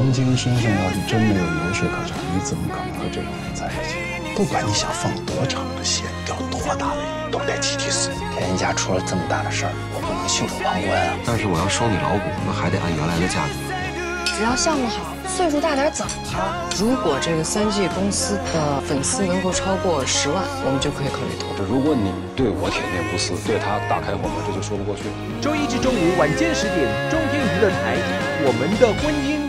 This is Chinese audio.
王晶身上要是真没有油水可乘，你怎么可能和这种人在一起？不管你想放多长的线，钓多大的鱼，都得集体死。田家出了这么大的事儿，我不能袖手旁观啊！ 但是我要收你老股，那还得按原来的价格。 只要项目好，岁数大点怎么了？如果这个3G 公司的粉丝能够超过10万，我们就可以考虑投。 如果你对我铁面不撕，对他大开火门，这就说不过去。 周一至周五晚间10点，中天娱乐台，我们的婚姻。